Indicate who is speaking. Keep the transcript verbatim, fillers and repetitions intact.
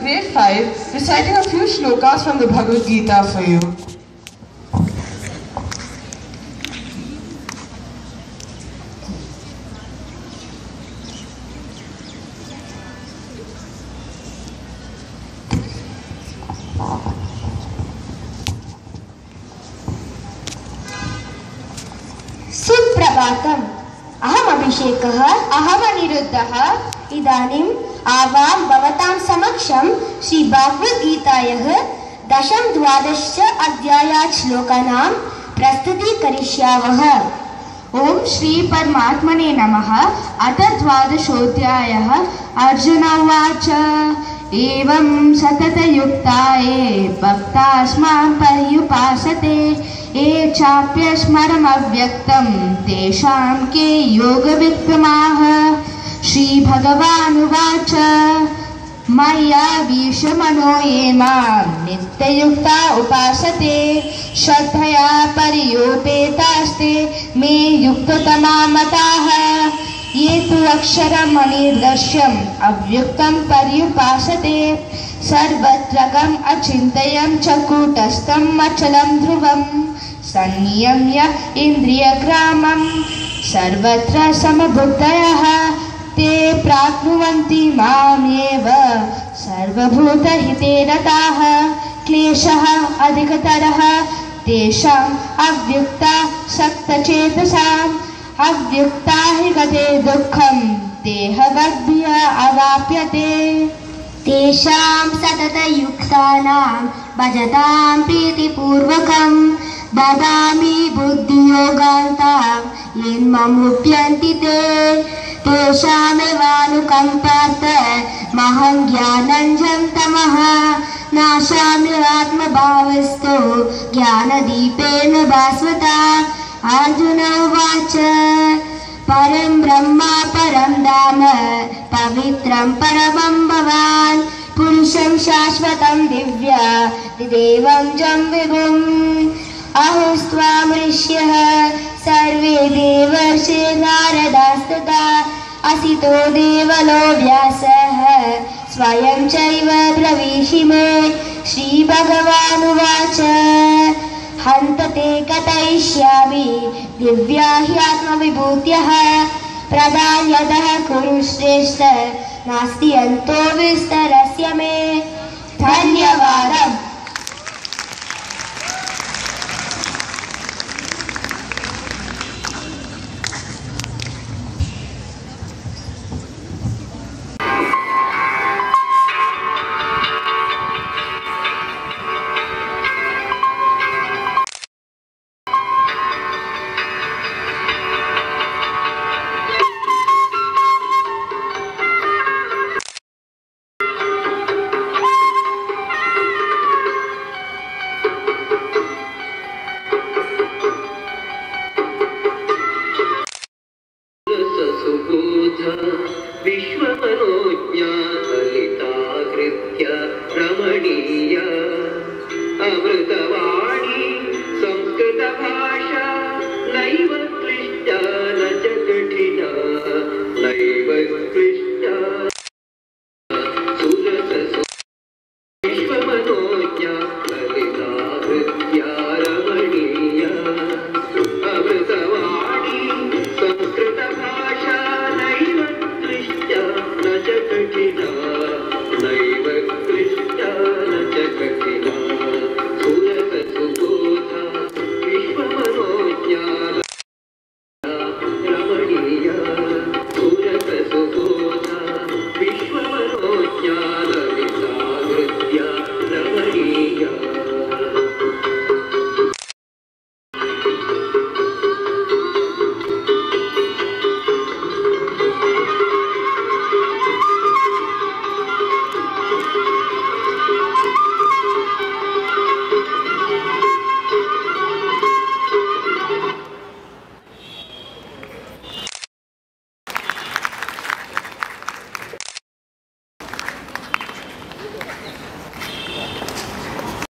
Speaker 1: grade five, reciting a few shlokas from the Bhagavad Gita for you.
Speaker 2: सुप्रभातम्। अहम् अभिषेकः, अहम् अनिरुद्धः। इदानीम् आवां भवतां समक्षं श्री भगवद्गीतायाः दशम द्वादश अध्यायात् श्लोकानां प्रस्तुतीकरिष्यामः।
Speaker 3: ओम श्री परमात्मने नमः। अथ द्वादशोऽध्यायः। अर्जुन उवाच एवं सततयुक्ताये भक्तास्मां पर्युपासते ये चाप्यस्मरमव्यक्तं तेषां के योगविक्रमाः। श्रीभगवानुवाच मय्या विषमनो ये मां नित्ययुक्ता उपासते श्रद्धया पर्युपेतास्ते मे युक्ततमा मताः। ये तु अक्षरम् अनिर्देश्यम् अव्यक्तं पर्युपासते सर्वत्रगम् अचिन्तयं च कूटस्थम् अचलं ध्रुवम् संयम्य इन्द्रियग्रामं सर्वत्र समबुद्धयः ते प्राप्नुवन्ति मामेव सर्वभूतहिते रताः। क्लेशः अधिकतरः तेषाम् अव्यक्ता सक्तचेतसाम् अव्यक्ता हि गते दुःखं देहवद्भ्य अवाप्यते।
Speaker 2: तेषां सततयुक्तानां भजतां प्रीतिपूर्वकं ददामि बुद्धियोगान्तां यन्ममुप्यन्ति ते तेषामेवानुकम्पात् महं ज्ञानञ्जं तमः नाशामि आत्मभावस्तु ज्ञानदीपेन भास्वता। अर्जुन उवाच परं ब्रह्म परं धाम पवित्रं परमं भवान् पुरुषं शाश्वतं दिव्या देवं जं विभुम् अहोस्त्वां ऋष्यः सर्वे देवर्षि नारदास्तथा असितो देवलो व्यासः स्वयं चैव ब्रवीषि मे। श्रीभगवानुवाच हन्त ते कथयिष्यामि दिव्या ह्यात्मविभूत्यः प्रदायतः कुरु श्रेष्ठ नास्ति अन्तो विस्तरस्य मे। धन्यवादः।
Speaker 4: विश्वमनोज्ञा ललिता कृत्य रमणीया अमृतवा